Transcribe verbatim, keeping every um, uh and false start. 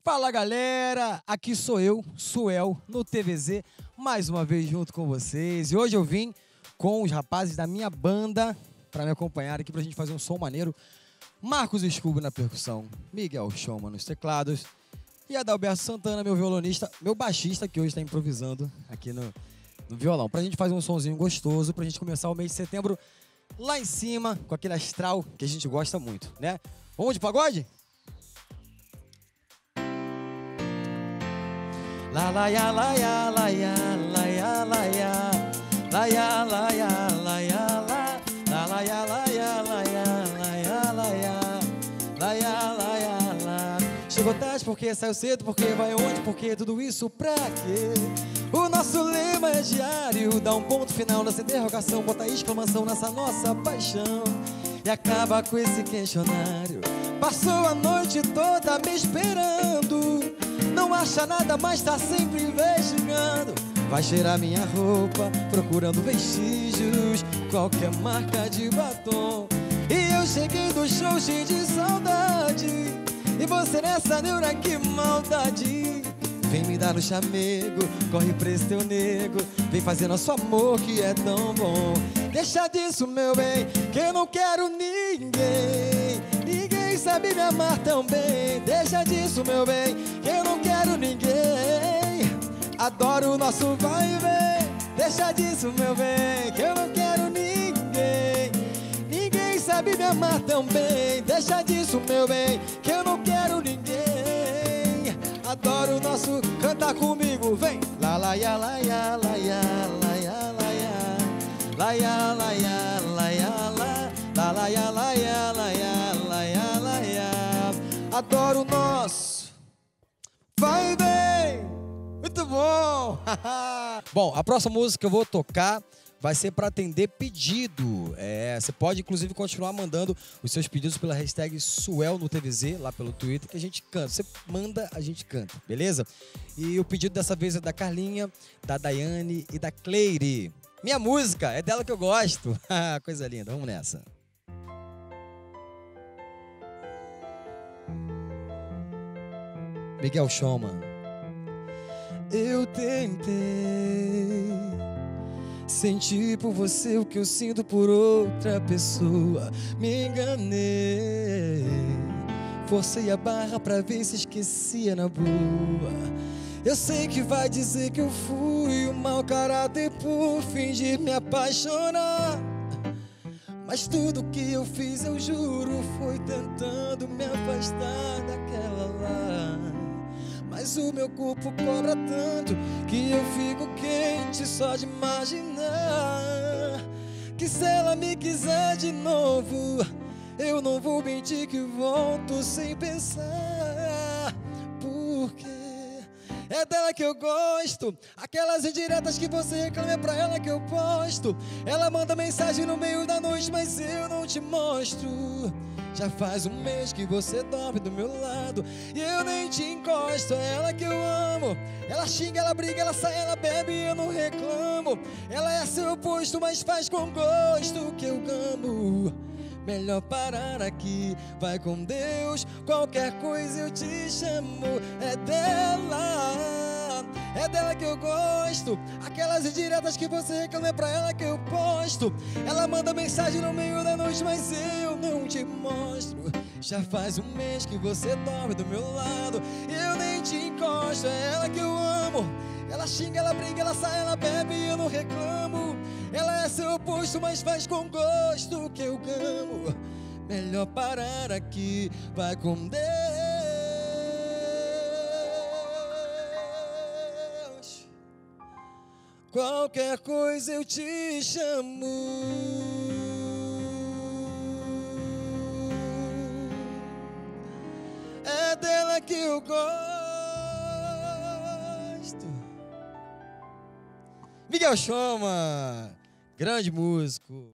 Fala galera, aqui sou eu, Suel, no T V Z, mais uma vez junto com vocês. E hoje eu vim com os rapazes da minha banda para me acompanhar aqui pra gente fazer um som maneiro. Marcos Scooby na percussão, Miguel Choma nos teclados e Adalberto Santana, meu violonista, meu baixista, que hoje está improvisando aqui no, no violão. Pra gente fazer um sonzinho gostoso, pra gente começar o mês de setembro lá em cima, com aquele astral que a gente gosta muito, né? Vamos de pagode? La la ya la ya la ya la ya la ya la ya la ya la ya la la la ya la ya la ya la ya la ya la ya la ya la. Chegou tarde porque saiu cedo, porque vai onde, porque tudo isso pra quê? O nosso lema é diário, dá um ponto final nessa interrogação, bota exclamação nessa nossa paixão e acaba com esse questionário. Passou a noite toda me esperando, não acha nada, mas tá sempre investigando. Vai cheirar minha roupa, procurando vestígios, qualquer marca de batom. E eu cheguei do show cheio de saudade, e você nessa neura, que maldade. Vem me dar no chamego, corre pra esse teu nego, vem fazer nosso amor que é tão bom. Deixa disso, meu bem, que eu não quero ninguém. Ninguém sabe me amar tão bem. Deixa disso, meu bem, que eu não quero ninguém. Adoro o nosso vai e vem. Deixa disso, meu bem, que eu não quero ninguém. Ninguém sabe me amar tão bem. Deixa disso, meu bem, que eu não quero ninguém. Adoro o nosso, canta comigo, vem. La la ya la ya la ya la ya la ya la ya la ya la ya la la la ya la ya la ya la ya la ya. Adoro o nosso vai bem, muito bom. Bom, a próxima música que eu vou tocar vai ser para atender pedido. É, você pode, inclusive, continuar mandando os seus pedidos pela hashtag Suel no T V Z, lá pelo Twitter, que a gente canta. Você manda, a gente canta, beleza? E o pedido dessa vez é da Carlinha, da Daiane e da Cleire. Minha música, é dela que eu gosto. Coisa linda, vamos nessa. Miguel Choma. Eu tentei sentir por você o que eu sinto por outra pessoa. Me enganei, forcei a barra pra ver se esquecia na boa. Eu sei que vai dizer que eu fui um mau caráter por fingir me apaixonar, mas tudo que eu fiz, eu juro, foi tentando me afastar daquela lá. Mas o meu corpo cobra tanto que eu fico quente só de imaginar que se ela me quiser de novo, eu não vou mentir que volto sem pensar. Porque é dela que eu gosto, aquelas indiretas que você reclama é pra ela que eu posto. Ela manda mensagem no meio da noite, mas eu não te mostro. Já faz um mês que você dorme do meu lado e eu nem te encosto. É ela que eu amo, ela xinga, ela briga, ela sai, ela bebe e eu não reclamo. Ela é seu oposto, mas faz com gosto que eu amo. Melhor parar aqui, vai com Deus, qualquer coisa eu te chamo. É dela, é dela que eu gosto, aquelas indiretas que você reclama é pra ela que eu posto. Ela manda mensagem no meio da noite, mas eu não te mostro. Já faz um mês que você dorme do meu lado e eu nem te encosto. É ela que eu amo, ela xinga, ela briga, ela sai, ela bebe e eu não reclamo. Ela é seu oposto, mas faz com gosto que eu amo. Melhor parar aqui, vai com Deus. Qualquer coisa eu te chamo. É dela que eu gosto. Miguel Choma, grande músico.